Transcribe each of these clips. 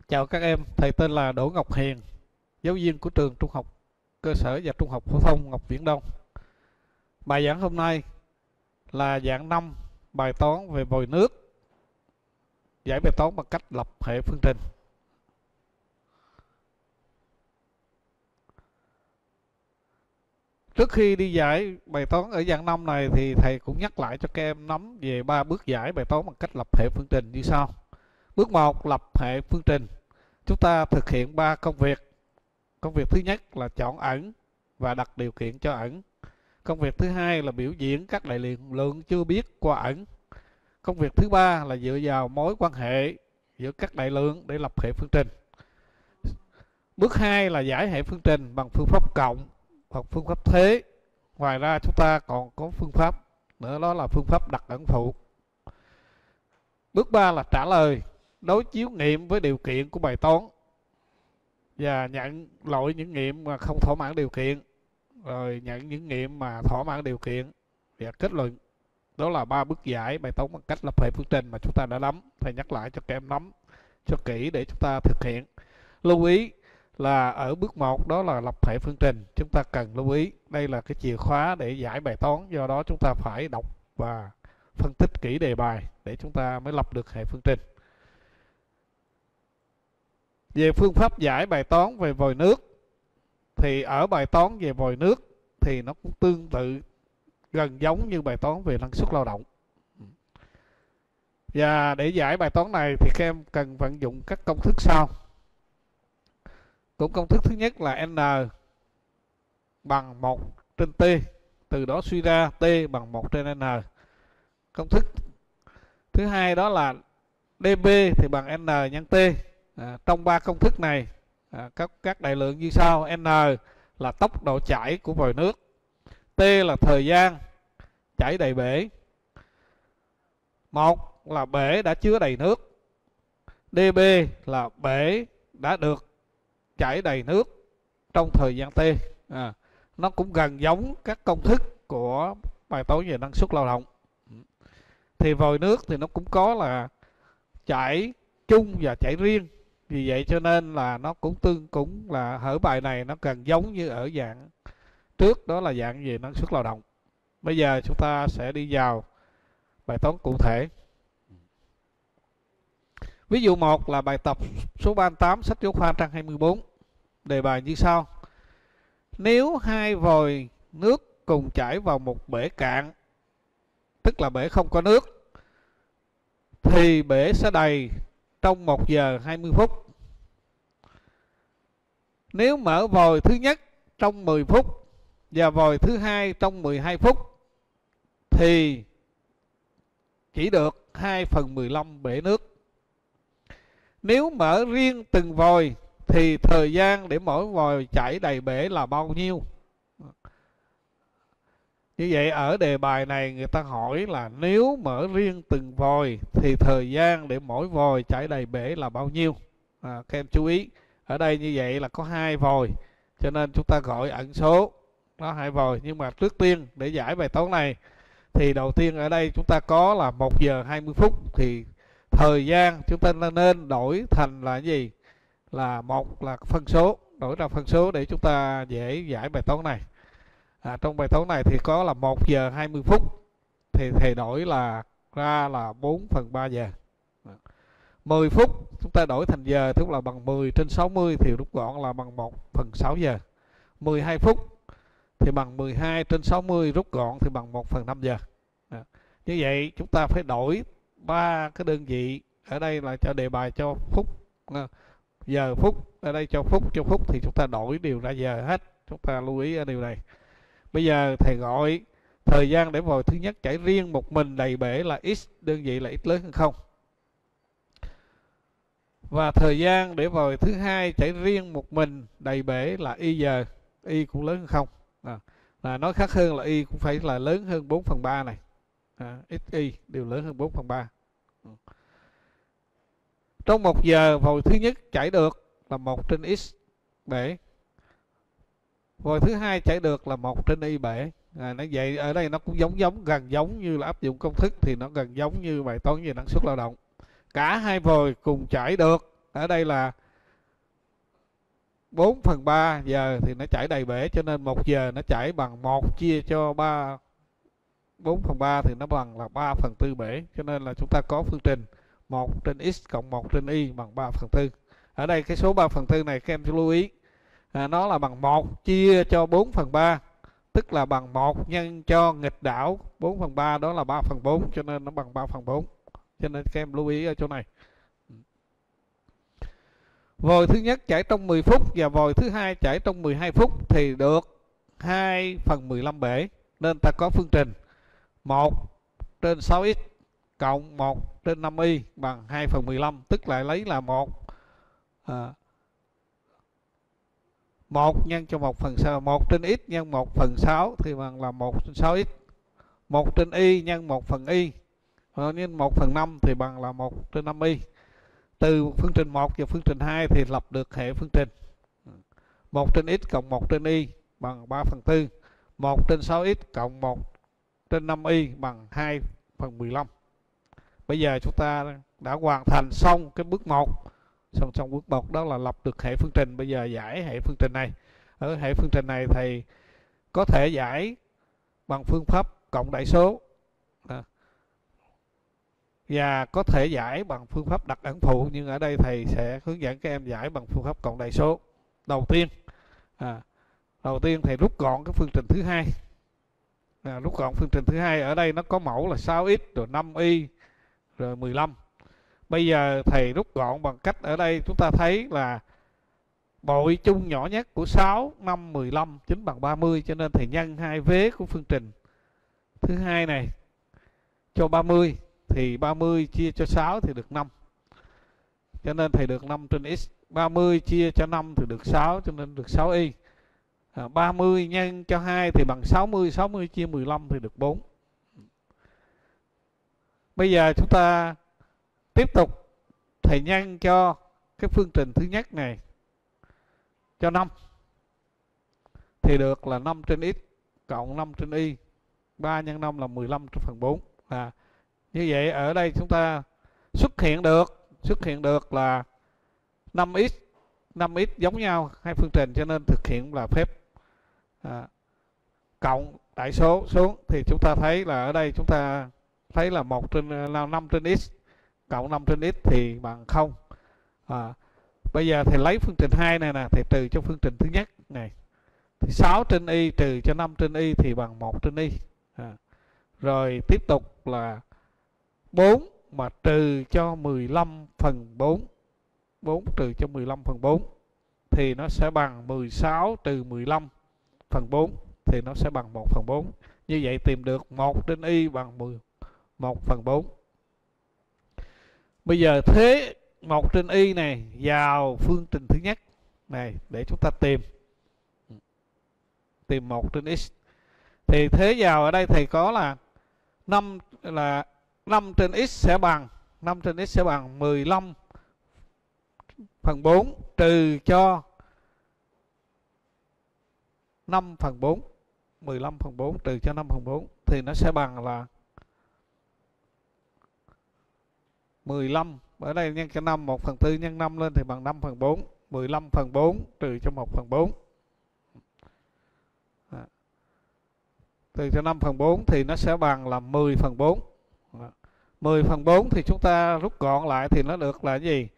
Chào các em, thầy tên là Đỗ Ngọc Hiền, giáo viên của trường Trung học cơ sở và Trung học phổ thông Ngọc Viễn Đông. Bài giảng hôm nay là dạng 5, bài toán về vòi nước, giải bài toán bằng cách lập hệ phương trình. Trước khi đi giải bài toán ở dạng 5 này thì thầy cũng nhắc lại cho các em nắm về 3 bước giải bài toán bằng cách lập hệ phương trình như sau. Bước 1, lập hệ phương trình. Chúng ta thực hiện 3 công việc. Công việc thứ nhất là chọn ẩn và đặt điều kiện cho ẩn. Công việc thứ hai là biểu diễn các đại lượng chưa biết qua ẩn. Công việc thứ ba là dựa vào mối quan hệ giữa các đại lượng để lập hệ phương trình. Bước 2 là giải hệ phương trình bằng phương pháp cộng hoặc phương pháp thế. Ngoài ra chúng ta còn có phương pháp nữa, đó là phương pháp đặt ẩn phụ. Bước 3 là trả lời, đối chiếu nghiệm với điều kiện của bài toán và nhận lỗi những nghiệm mà không thỏa mãn điều kiện, rồi nhận những nghiệm mà thỏa mãn điều kiện và kết luận. Đó là 3 bước giải bài toán bằng cách lập hệ phương trình mà chúng ta đã nắm. Thầy nhắc lại cho các em nắm cho kỹ để chúng ta thực hiện. Lưu ý là ở bước 1 đó là lập hệ phương trình, chúng ta cần lưu ý đây là cái chìa khóa để giải bài toán, do đó chúng ta phải đọc và phân tích kỹ đề bài để chúng ta mới lập được hệ phương trình. Về phương pháp giải bài toán về vòi nước thì ở bài toán về vòi nước thì nó cũng tương tự gần giống như bài toán về năng suất lao động. Và để giải bài toán này thì các em cần vận dụng các công thức sau. Cũng công thức thứ nhất là N bằng 1 trên T, từ đó suy ra T bằng 1 trên N. Công thức thứ hai đó là dB thì bằng N nhân T. Trong 3 công thức này các đại lượng như sau. N là tốc độ chảy của vòi nước, T là thời gian chảy đầy bể, 1 là bể đã chứa đầy nước, dB là bể đã được chảy đầy nước trong thời gian T. Nó cũng gần giống các công thức của bài toán về năng suất lao động. Thì vòi nước thì nó cũng có là chảy chung và chảy riêng, vì vậy cho nên là nó cũng là ở bài này nó gần giống như ở dạng trước, đó là dạng về năng suất lao động. Bây giờ chúng ta sẽ đi vào bài toán cụ thể. Ví dụ 1 là bài tập số 38 sách giáo khoa trang 24. Đề bài như sau. Nếu hai vòi nước cùng chảy vào một bể cạn, tức là bể không có nước, thì bể sẽ đầy trong 1 giờ 20 phút. Nếu mở vòi thứ nhất trong 10 phút và vòi thứ hai trong 12 phút thì chỉ được 2/15 bể nước. Nếu mở riêng từng vòi thì thời gian để mỗi vòi chảy đầy bể là bao nhiêu? Như vậy ở đề bài này người ta hỏi là nếu mở riêng từng vòi thì thời gian để mỗi vòi chảy đầy bể là bao nhiêu? Các em chú ý, ở đây như vậy là có 2 vòi, cho nên chúng ta gọi ẩn số nó 2 vòi. Nhưng mà trước tiên để giải bài toán này thì đầu tiên ở đây chúng ta có là 1 giờ 20 phút, thì thời gian chúng ta nên đổi thành là gì? Là 1 là phân số, đổi ra phân số để chúng ta dễ giải bài toán này. Trong bài toán này thì có là 1 giờ 20 phút thì thầy đổi là ra là 4/3 giờ. 10 phút chúng ta đổi thành giờ, tức là bằng 10 trên 60 thì rút gọn là bằng 1/6 giờ. 12 phút thì bằng 12 trên 60 rút gọn thì bằng 1/5 giờ. Như vậy chúng ta phải đổi 3 cái đơn vị, ở đây là cho đề bài cho phút, giờ phút, ở đây cho phút thì chúng ta đổi đều ra giờ hết. Chúng ta lưu ý ở điều này. Bây giờ thầy gọi thời gian để vòi thứ nhất chảy riêng một mình đầy bể là x, đơn vị là x lớn hơn 0. Và thời gian để vòi thứ hai chảy riêng một mình đầy bể là y giờ, y cũng lớn hơn 0. Nói khác hơn là y cũng phải là lớn hơn 4/3 này. X, y đều lớn hơn 4/3. Trong 1 giờ vòi thứ nhất chảy được là 1 trên x bể, vòi thứ hai chảy được là 1 trên y bể. Nó vậy ở đây nó cũng gần giống như là áp dụng công thức, thì nó gần giống như bài toán về năng suất lao động. Cả hai vòi cùng chảy được ở đây là 4/3 giờ thì nó chảy đầy bể, cho nên 1 giờ nó chảy bằng 1 chia cho 3, 4/3 thì nó bằng là 3/4 bể, cho nên là chúng ta có phương trình 1/x cộng 1/y bằng 3/4. Ở đây cái số 3/4 này các em lưu ý, nó là bằng 1 chia cho 4/3, tức là bằng 1 nhân cho nghịch đảo 4/3, đó là 3/4, cho nên nó bằng 3/4. Cho nên các em lưu ý ở chỗ này. Vòi thứ nhất chảy trong 10 phút và vòi thứ hai chảy trong 12 phút thì được 2/15 bể, nên ta có phương trình 1/6x cộng 1/5y bằng 2/15, tức là lấy là 1 nhân cho 1/6, 1/x nhân 1/6 thì bằng là 1/6x, 1/y nhân 1/y nhân 1/5 thì bằng là 1/5y. Từ phương trình 1 và phương trình 2 thì lập được hệ phương trình 1/x cộng 1/y bằng 3/4, 1/6x cộng 1/5y bằng 2/15. Bây giờ chúng ta đã hoàn thành xong cái bước 1. Xong bước 1 đó là lập được hệ phương trình. Bây giờ giải hệ phương trình này. Ở hệ phương trình này thầy có thể giải bằng phương pháp cộng đại số và có thể giải bằng phương pháp đặt ẩn phụ, nhưng ở đây thầy sẽ hướng dẫn các em giải bằng phương pháp cộng đại số. Đầu tiên thầy rút gọn cái phương trình thứ hai. Rút gọn phương trình thứ hai, ở đây nó có mẫu là 6x rồi 5y rồi 15. Bây giờ thầy rút gọn bằng cách ở đây chúng ta thấy là bội chung nhỏ nhất của 6, 5, 15 chính bằng 30, cho nên thầy nhân hai vế của phương trình thứ hai này cho 30 thì 30 chia cho 6 thì được 5. Cho nên thầy được 5/x. 30 chia cho 5 thì được 6, cho nên được 6y. 30 nhân cho 2 thì bằng 60, 60 chia 15 thì được 4. Bây giờ chúng ta tiếp tục thầy nhân cho cái phương trình thứ nhất này cho 5 thì được là 5/x cộng 5/y. 3 nhân 5 là 15/4. Như vậy ở đây chúng ta xuất hiện được là 5x 5x giống nhau hai phương trình, cho nên thực hiện là phép cộng đại số xuống thì chúng ta thấy là ở đây chúng ta thấy là 5/x cộng 5/x thì bằng 0. Bây giờ thầy lấy phương trình 2 này nè, thầy trừ cho phương trình thứ nhất này thì 6/y trừ cho 5/y thì bằng 1/y. Rồi tiếp tục là 4 mà trừ cho 15/4, 4 trừ cho 15/4 thì nó sẽ bằng 16 trừ 15/4 thì nó sẽ bằng 1/4. Như vậy tìm được 1/y bằng 1/4. Bây giờ thế 1/y này vào phương trình thứ nhất này để chúng ta tìm 1/x. Thì thế vào ở đây thầy có là 5/x sẽ bằng 15/4 trừ cho 5/4. 15/4 trừ cho 5/4 thì nó sẽ bằng là 15. Ở đây nhân cho 5, 1/4 nhân 5 lên thì bằng 5/4. 15/4 trừ cho 1/4 trừ cho 5/4 thì nó sẽ bằng là 10/4. 10/4 thì chúng ta rút gọn lại thì nó được là gì?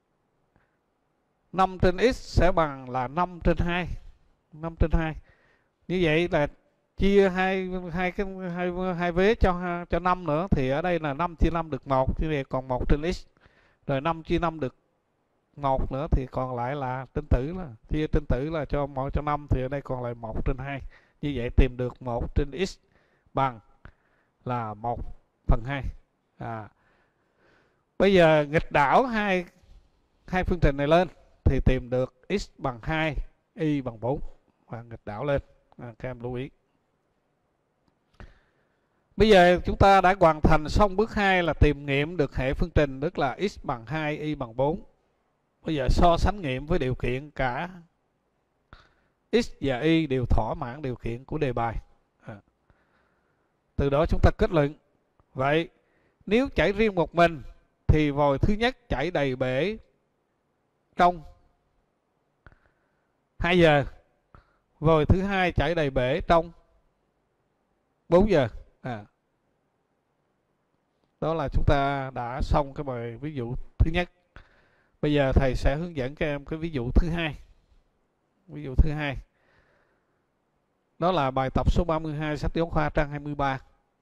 5/x sẽ bằng là 5/2. 5/2. Như vậy là chia hai vế cho 5 nữa thì ở đây là 5 chia 5 được 1, như vậy còn 1/x. Rồi 5 chia 5 được 1 nữa thì còn lại là tinh tử, là chia tinh tử là cho 5 thì ở đây còn lại 1/2. Như vậy tìm được 1/x bằng là 1/2. Bây giờ nghịch đảo hai phương trình này lên thì tìm được x bằng 2, y bằng 4 và nghịch đảo lên. Các em lưu ý. Bây giờ chúng ta đã hoàn thành xong bước 2 là tìm nghiệm được hệ phương trình, tức là x bằng 2, y bằng 4. Bây giờ so sánh nghiệm với điều kiện cả x và y đều thỏa mãn điều kiện của đề bài. Từ đó chúng ta kết luận. Vậy nếu chảy riêng một mình thì vòi thứ nhất chảy đầy bể trong 2 giờ, vòi thứ hai chảy đầy bể trong 4 giờ. Đó là chúng ta đã xong cái bài ví dụ thứ nhất. Bây giờ thầy sẽ hướng dẫn các em cái ví dụ thứ hai. Ví dụ thứ hai đó là bài tập số 32 sách giáo khoa trang 23.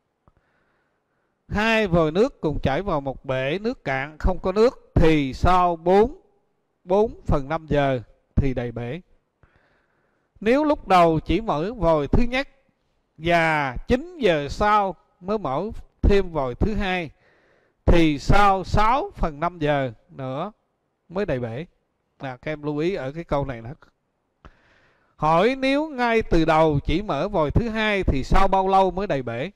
Hai vòi nước cùng chảy vào một bể nước cạn không có nước thì sau 4/5 giờ thì đầy bể. Nếu lúc đầu chỉ mở vòi thứ nhất và 9 giờ sau mới mở thêm vòi thứ hai thì sau 6/5 giờ nữa mới đầy bể. Các em lưu ý ở cái câu này nữa. Hỏi nếu ngay từ đầu chỉ mở vòi thứ hai thì sau bao lâu mới đầy bể?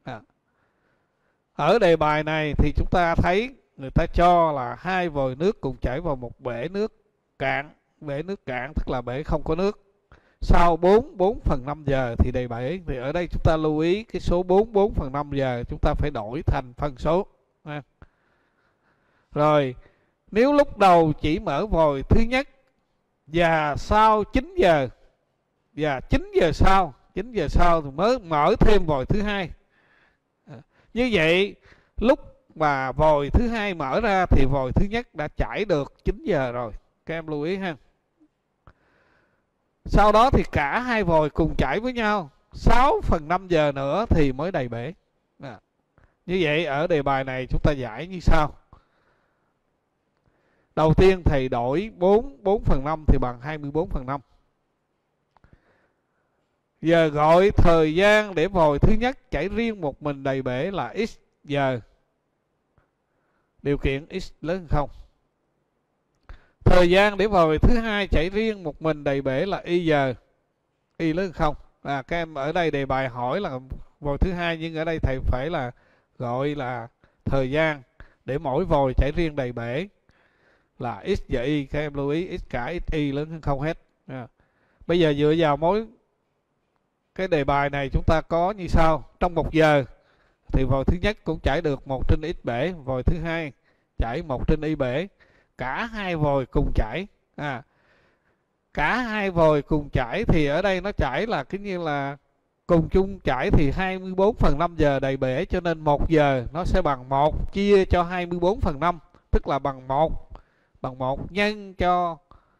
Ở đề bài này thì chúng ta thấy người ta cho là hai vòi nước cùng chảy vào một bể nước cạn. Bể nước cạn tức là bể không có nước. Sau 4/5 giờ thì đầy bể. Thì ở đây chúng ta lưu ý cái số 4/5 giờ chúng ta phải đổi thành phân số. Rồi, nếu lúc đầu chỉ mở vòi thứ nhất và sau 9 giờ và 9 giờ sau thì mới mở thêm vòi thứ hai. Như vậy lúc mà vòi thứ hai mở ra thì vòi thứ nhất đã chảy được 9 giờ rồi. Các em lưu ý ha. Sau đó thì cả hai vòi cùng chảy với nhau 6/5 giờ nữa thì mới đầy bể. Như vậy ở đề bài này chúng ta giải như sau. Đầu tiên thầy đổi 4/5 thì bằng 24/5. Giờ gọi thời gian để vòi thứ nhất chảy riêng một mình đầy bể là x giờ. Điều kiện x lớn hơn 0. Thời gian để vòi thứ hai chảy riêng một mình đầy bể là y giờ. Y lớn hơn 0. Các em ở đây đề bài hỏi là vòi thứ hai, nhưng ở đây thầy phải là gọi là thời gian để mỗi vòi chảy riêng đầy bể là x và y. Các em lưu ý x cả x y lớn hơn 0 hết. Bây giờ dựa vào mỗi cái đề bài này chúng ta có như sau. Trong 1 giờ thì vòi thứ nhất cũng chảy được 1/x bể, vòi thứ hai chảy 1/y bể. Cả hai vòi cùng chảy. Cả hai vòi cùng chảy thì ở đây nó chảy là cái như là cùng chung chảy thì 24/5 giờ đầy bể, cho nên 1 giờ nó sẽ bằng 1 chia cho 24/5, tức là bằng 1 nhân cho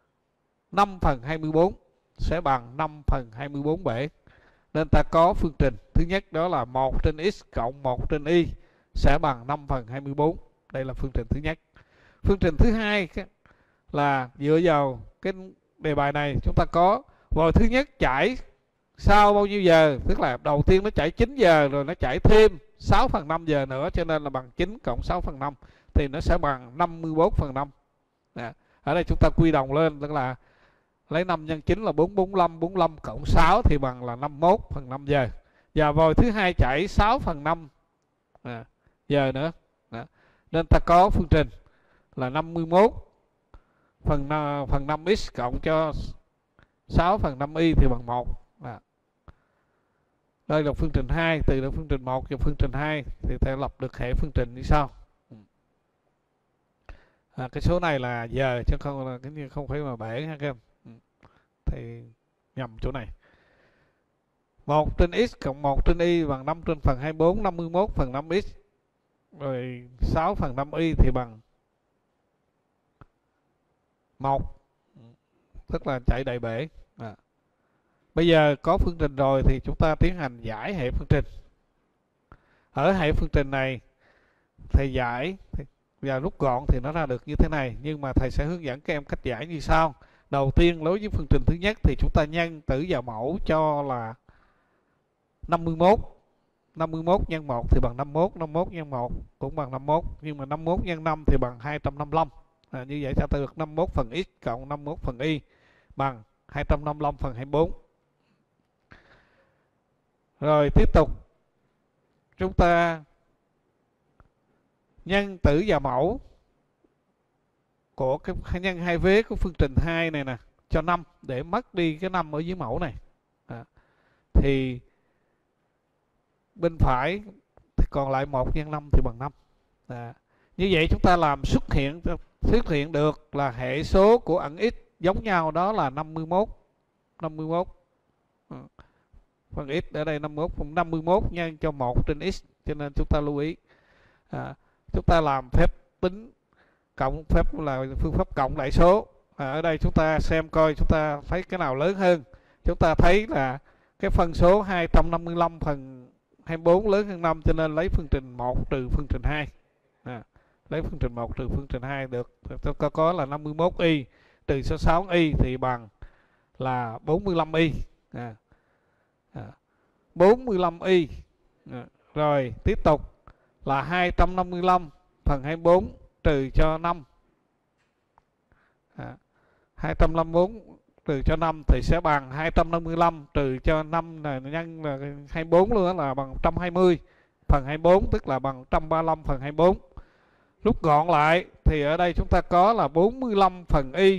5/24 sẽ bằng 5/24 bể. Nên ta có phương trình thứ nhất đó là 1/x cộng 1/y sẽ bằng 5/24. Đây là phương trình thứ nhất. Phương trình thứ hai là dựa vào cái đề bài này chúng ta có vòi thứ nhất chảy sau bao nhiêu giờ, tức là đầu tiên nó chảy 9 giờ rồi nó chảy thêm 6/5 giờ nữa, cho nên là bằng 9 cộng 6/5 thì nó sẽ bằng 54/5. Ở đây chúng ta quy đồng lên, tức là lấy 5 nhân 9 là 445, 45 cộng 6 thì bằng là 51/5 giờ. Và vòi thứ hai chảy 6/5 giờ nữa. Nên ta có phương trình là 51 phần 5x cộng cho 6/5y thì bằng 1. Đây là phương trình 2, từ được phương trình 1 và phương trình 2 thì ta lập được hệ phương trình như sau. Cái số này là giờ chứ không là cái như không phải mà bể ha các em. Thì nhầm chỗ này. 1/x cộng 1/y bằng 5/24, 51/5x. Rồi 6/5y thì bằng 1. Tức là chạy đầy bể. Bây giờ có phương trình rồi thì chúng ta tiến hành giải hệ phương trình. Ở hệ phương trình này thầy giải và rút gọn thì nó ra được như thế này, nhưng mà thầy sẽ hướng dẫn các em cách giải như sau. Đầu tiên đối với phương trình thứ nhất thì chúng ta nhân tử vào mẫu cho là 51. 51 nhân 1 thì bằng 51, 51 nhân 1 cũng bằng 51, nhưng mà 51 nhân 5 thì bằng 255. Như vậy ta được 51 phần x cộng 51 phần y bằng 255 phần 24. Rồi tiếp tục chúng ta nhân tử vào mẫu của cái nhân hai vế của phương trình 2 này nè cho 5 để mất đi cái 5 ở dưới mẫu này. Thì bên phải thì còn lại 1 nhân 5 thì bằng 5. Như vậy chúng ta làm xuất hiện xuất hiện được là hệ số của ẩn x giống nhau, đó là 51. 51 phần x ở đây 51 nhân cho 1 trên x, cho nên chúng ta lưu ý chúng ta làm phép tính cộng, phép là phương pháp cộng đại số. Ở đây chúng ta xem coi chúng ta thấy cái nào lớn hơn. Chúng ta thấy là cái phân số 255 phần 24 lớn hơn 5, cho nên lấy phương trình 1 trừ phương trình 2. Lấy phương trình 1 trừ phương trình 2 được có là 51y trừ số 6y thì bằng là 45y. 45y. Rồi tiếp tục là 255 phần 24 trừ cho 5. 254 trừ cho 5 thì sẽ bằng 255 trừ cho 5 là nhân là 24 luôn, đó là bằng 120 phần 24, tức là bằng 135 phần 24. Rút gọn lại thì ở đây chúng ta có là 45 phần y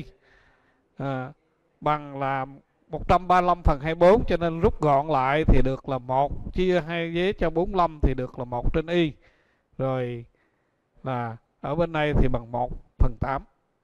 bằng là 135 phần 24, cho nên rút gọn lại thì được là 1 chia 2 vế cho 45 thì được là 1 trên y. Rồi là ở bên này thì bằng 1 phần 8.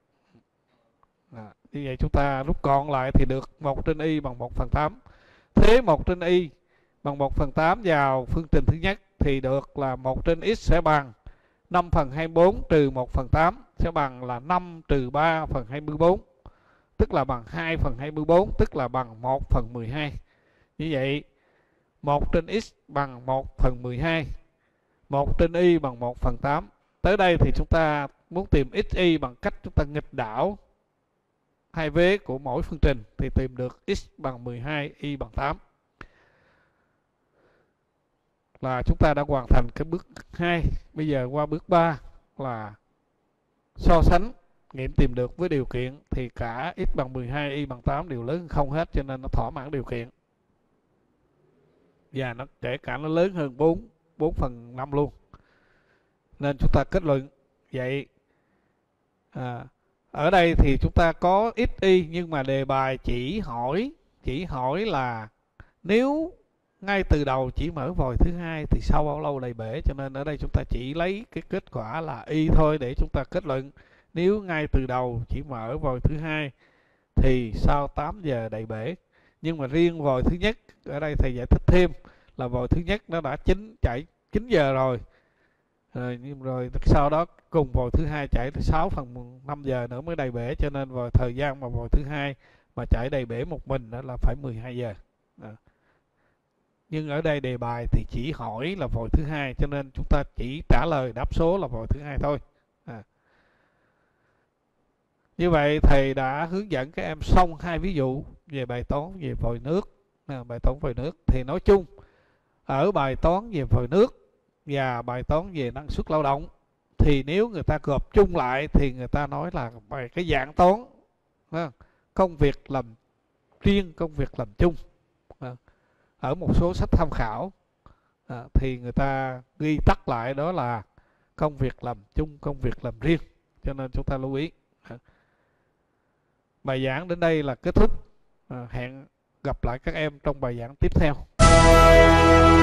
Như vậy chúng ta rút gọn lại thì được 1 trên y bằng 1 phần 8. Thế 1 trên y bằng 1 phần 8 vào phương trình thứ nhất thì được là 1 trên x sẽ bằng 5 phần 24 trừ 1 phần 8 sẽ bằng là 5 trừ 3 phần 24, tức là bằng 2 phần 24, tức là bằng 1 phần 12. Như vậy 1 trên x bằng 1 phần 12, 1 trên y bằng 1 phần 8. Tới đây thì chúng ta muốn tìm xy bằng cách chúng ta nghịch đảo hai vế của mỗi phương trình thì tìm được x bằng 12, y bằng 8. Là chúng ta đã hoàn thành cái bước 2. Bây giờ qua bước 3 là so sánh nghiệm tìm được với điều kiện, thì cả x bằng 12, y bằng 8 đều lớn hơn 0 hết, cho nên nó thỏa mãn điều kiện. Và nó kể cả nó lớn hơn 4 phần 5 luôn. Nên chúng ta kết luận vậy. Ở đây thì chúng ta có x, y, nhưng mà đề bài chỉ hỏi là nếu ngay từ đầu chỉ mở vòi thứ hai thì sau bao lâu đầy bể, cho nên ở đây chúng ta chỉ lấy cái kết quả là y thôi để chúng ta kết luận. Nếu ngay từ đầu chỉ mở vòi thứ hai thì sau 8 giờ đầy bể. Nhưng mà riêng vòi thứ nhất, ở đây thầy giải thích thêm là vòi thứ nhất nó đã chạy 9 giờ rồi. Rồi sau đó cùng vòi thứ hai chạy tới 6 phần 5 giờ nữa mới đầy bể, cho nên thời gian mà vòi thứ hai mà chạy đầy bể một mình đó là phải 12 giờ. Nhưng ở đây đề bài thì chỉ hỏi là vòi thứ hai, cho nên chúng ta chỉ trả lời đáp số là vòi thứ hai thôi. Như vậy thầy đã hướng dẫn các em xong 2 ví dụ về bài toán về vòi nước. Bài toán vòi nước thì nói chung ở bài toán về vòi nước và bài toán về năng suất lao động thì nếu người ta gộp chung lại thì người ta nói là bài cái dạng toán công việc làm riêng, công việc làm chung. Ở một số sách tham khảo thì người ta ghi tắt lại đó là công việc làm chung, công việc làm riêng, cho nên chúng ta lưu ý. Bài giảng đến đây là kết thúc. Hẹn gặp lại các em trong bài giảng tiếp theo.